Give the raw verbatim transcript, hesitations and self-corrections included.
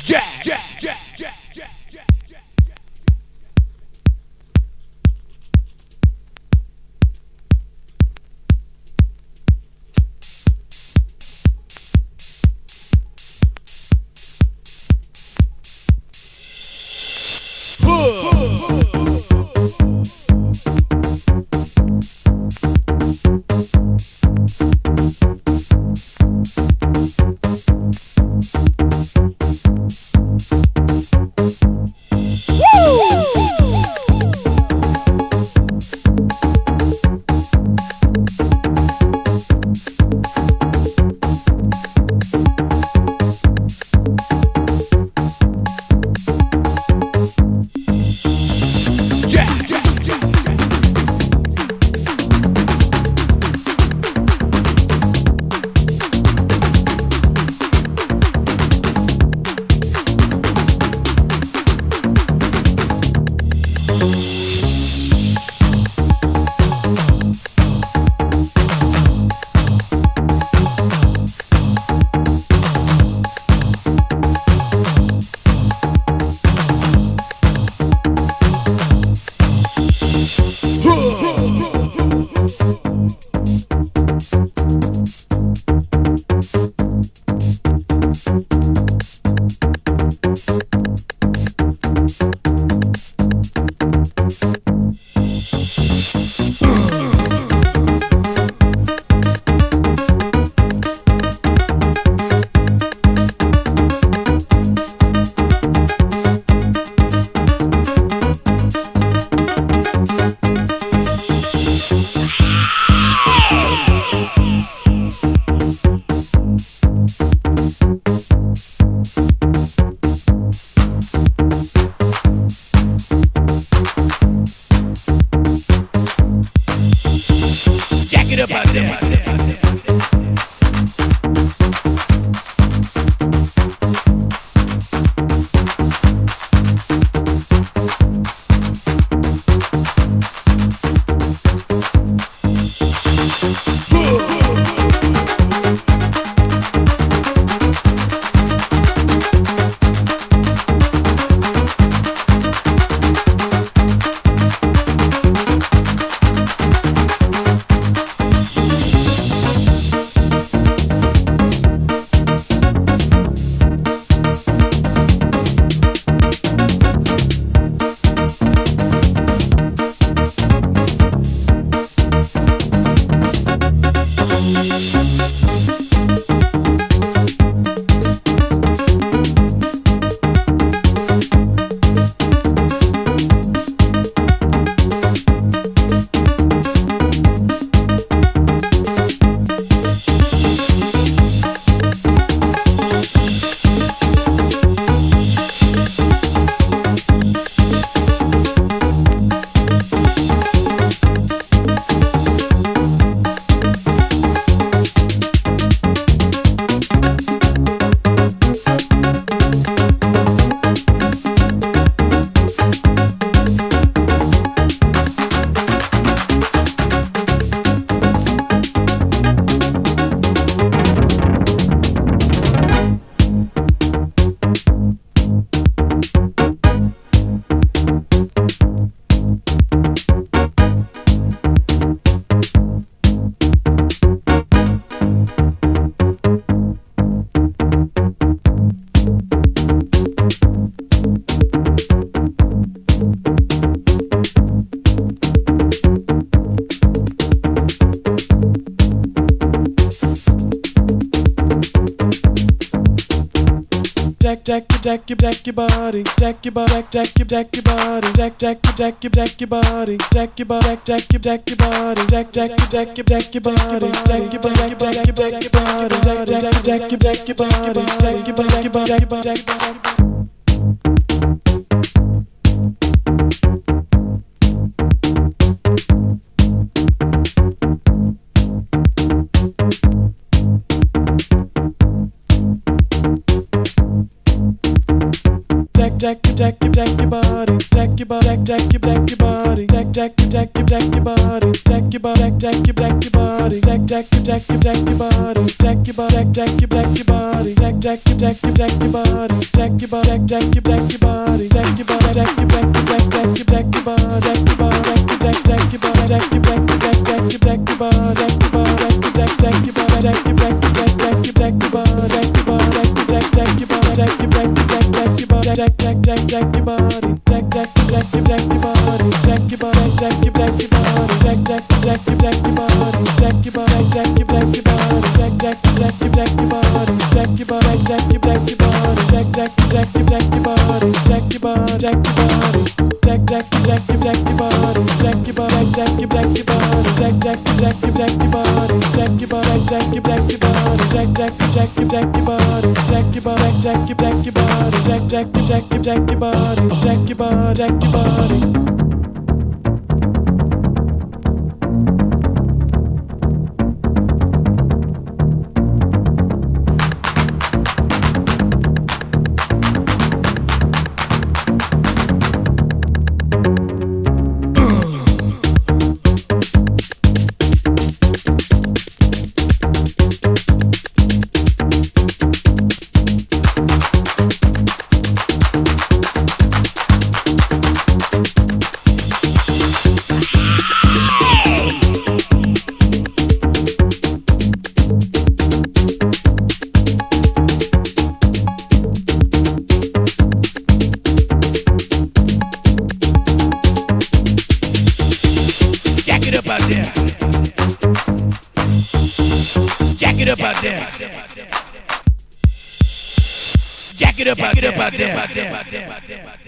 Jack, Jack, Jack, Jack, Jack, Jack. jack jack your jack your body, jack your body, jack your jack your body, jack jack your jack your jack your body, jack your body, jack your jack your body, jack jack your jack your jack your body, jack your body, jack your jack your body, jack jack jack your jack your body, jack your body, jack your body, jack your body. Jack your jack your jack your body, jack your body, jack your jack your body, jack jack your jack your jack your body, jack your body, jack your jack your body, jack jack your jack your jack your body, jack your body, jack your jack your body, jack jack your jack your jack your body, jack your body, jack your jack your body, jack your body, jack your jack your jack jack your jack your body, jack your body, jack jack jack your body, jack your jack your jack jack your jack your body, jack your body, jack jack your body, jack your jack your jack jack your jack your body, jack your body, jack jack your body, jack your jack your jack jack your body, jack jack jack jack your body, jack jack jack your jack your body, jack your body, jack your jack your body, jack jack jack your jack your body, jack your body, jack your jack your body, jack jack jack your jack your body, jack your body, jack your jack your body, jack jack jack your jack your body, jack your body, jack your body, jack jack jack your jack your body, jack your body, jack your jack your body, jack jack jack your jack your body, jack your body, jack your jack your body, jack jack jack your jack your body, jack your body, jack your jack your body, jack jack jack your jack your body, jack your body, jack your body. Jack it up out there. Jack it up out there.